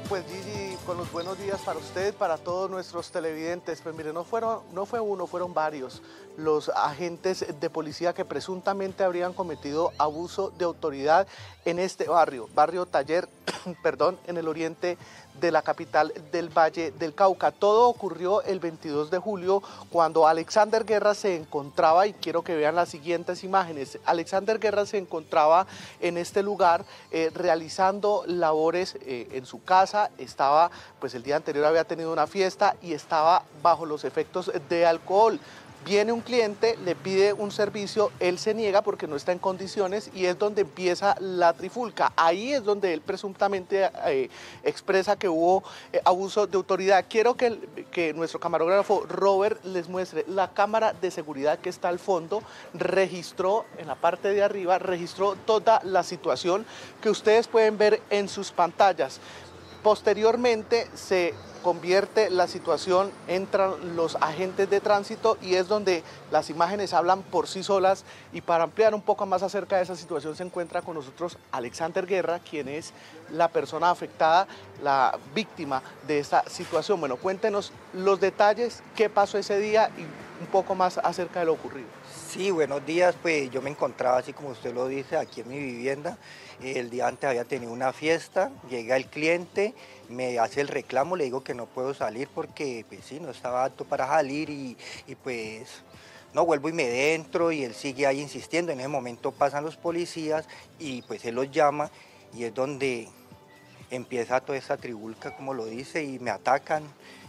Pues Gigi, con los buenos días para usted, para todos nuestros televidentes. Pues mire, no fue uno, fueron varios los agentes de policía que presuntamente habrían cometido abuso de autoridad en este barrio Taller, perdón, en el oriente de la capital del Valle del Cauca. Todo ocurrió el 22 de julio cuando Alexander Guerra se encontraba, y quiero que vean las siguientes imágenes, Alexander Guerra se encontraba en este lugar realizando labores en su casa. Estaba, pues el día anterior había tenido una fiesta y estaba bajo los efectos de alcohol. Viene un cliente, le pide un servicio, él se niega porque no está en condiciones y es donde empieza la trifulca. Ahí es donde él presuntamente expresa que hubo abuso de autoridad. Quiero que nuestro camarógrafo Robert les muestre la cámara de seguridad que está al fondo. Registró en la parte de arriba, registró toda la situación que ustedes pueden ver en sus pantallas. Posteriormente se convierte la situación, entran los agentes de tránsito y es donde las imágenes hablan por sí solas. Y para ampliar un poco más acerca de esa situación se encuentra con nosotros Alexander Guerra, quien es la persona afectada, la víctima de esta situación. Bueno, cuéntenos los detalles, qué pasó ese día y un poco más acerca de lo ocurrido. Sí, buenos días. Pues yo me encontraba, así como usted lo dice, aquí en mi vivienda. El día antes había tenido una fiesta, llega el cliente, me hace el reclamo, le digo que no puedo salir porque pues sí, no estaba apto para salir y pues no, vuelvo y me entro y él sigue ahí insistiendo. En ese momento pasan los policías y pues él los llama y es donde empieza toda esa trifulca, como lo dice, y me atacan.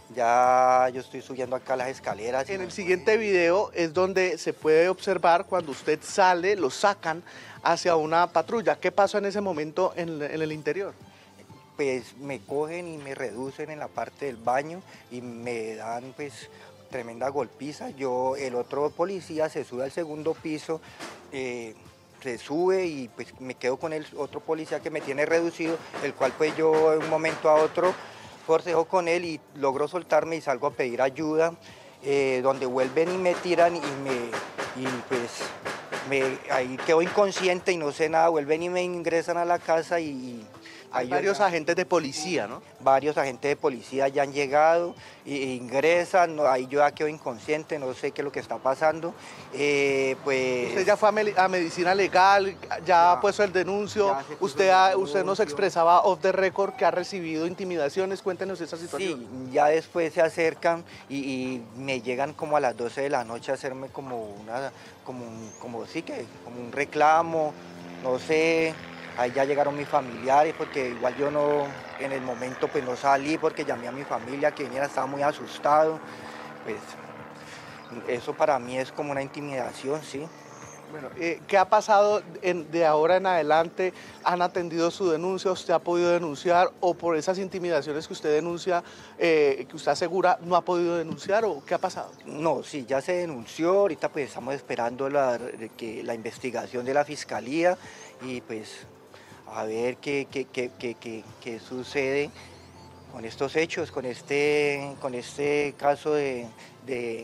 Ya yo estoy subiendo acá las escaleras. En el siguiente video es donde se puede observar cuando usted sale, lo sacan hacia una patrulla. ¿Qué pasó en ese momento en el interior? Pues me cogen y me reducen en la parte del baño y me dan pues tremenda golpiza. El otro policía se sube al segundo piso, se sube y pues me quedo con el otro policía que me tiene reducido, el cual pues yo de un momento a otro forcejo con él y logro soltarme y salgo a pedir ayuda, donde vuelven y me tiran ahí quedo inconsciente y no sé nada, vuelven y me ingresan a la casa y hay varios agentes de policía, ¿no? Varios agentes de policía ya han llegado e ingresan, ahí yo ya quedo inconsciente, no sé qué es lo que está pasando. Pues usted ya fue a medicina legal, ya ha puesto el denuncio, usted nos expresaba off the record que ha recibido intimidaciones. Cuéntenos esa situación. Sí, ya después se acercan y me llegan como a las 12 de la noche a hacerme como un reclamo, no sé. Ahí ya llegaron mis familiares porque igual yo no, en el momento pues no salí porque llamé a mi familia que viniera, estaba muy asustado. Pues eso para mí es como una intimidación, sí. Bueno, ¿qué ha pasado de ahora en adelante? ¿Han atendido su denuncia? ¿Usted ha podido denunciar? ¿O por esas intimidaciones que usted denuncia, que usted asegura, no ha podido denunciar? ¿O qué ha pasado? No, sí, ya se denunció. Ahorita pues estamos esperando la investigación de la fiscalía y pues a ver qué sucede con estos hechos, con este caso de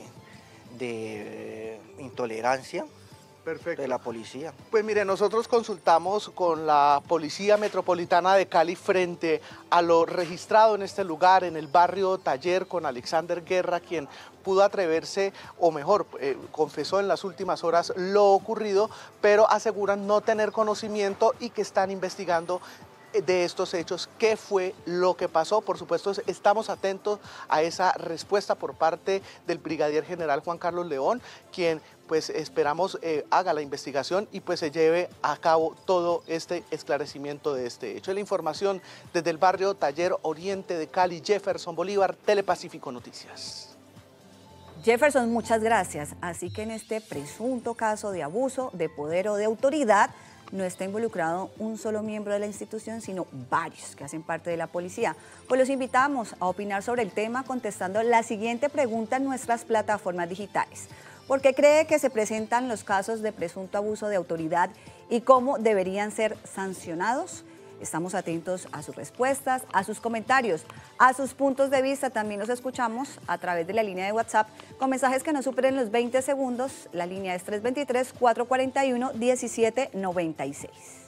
intolerancia. Perfecto. De la policía. Pues mire, nosotros consultamos con la Policía Metropolitana de Cali frente a lo registrado en este lugar, en el barrio Taller, con Alexander Guerra, quien pudo atreverse, o mejor, confesó en las últimas horas lo ocurrido, pero aseguran no tener conocimiento y que están investigando de estos hechos, qué fue lo que pasó. Por supuesto, estamos atentos a esa respuesta por parte del brigadier general Juan Carlos León, quien pues esperamos haga la investigación y pues se lleve a cabo todo este esclarecimiento de este hecho. La información desde el barrio Taller Oriente de Cali, Jefferson Bolívar, Telepacífico Noticias. Jefferson, muchas gracias. Así que en este presunto caso de abuso de poder o de autoridad, no está involucrado un solo miembro de la institución, sino varios que hacen parte de la policía. Pues los invitamos a opinar sobre el tema contestando la siguiente pregunta en nuestras plataformas digitales. ¿Por qué cree que se presentan los casos de presunto abuso de autoridad y cómo deberían ser sancionados? Estamos atentos a sus respuestas, a sus comentarios, a sus puntos de vista. También los escuchamos a través de la línea de WhatsApp con mensajes que no superen los 20 segundos. La línea es 323-441-1796.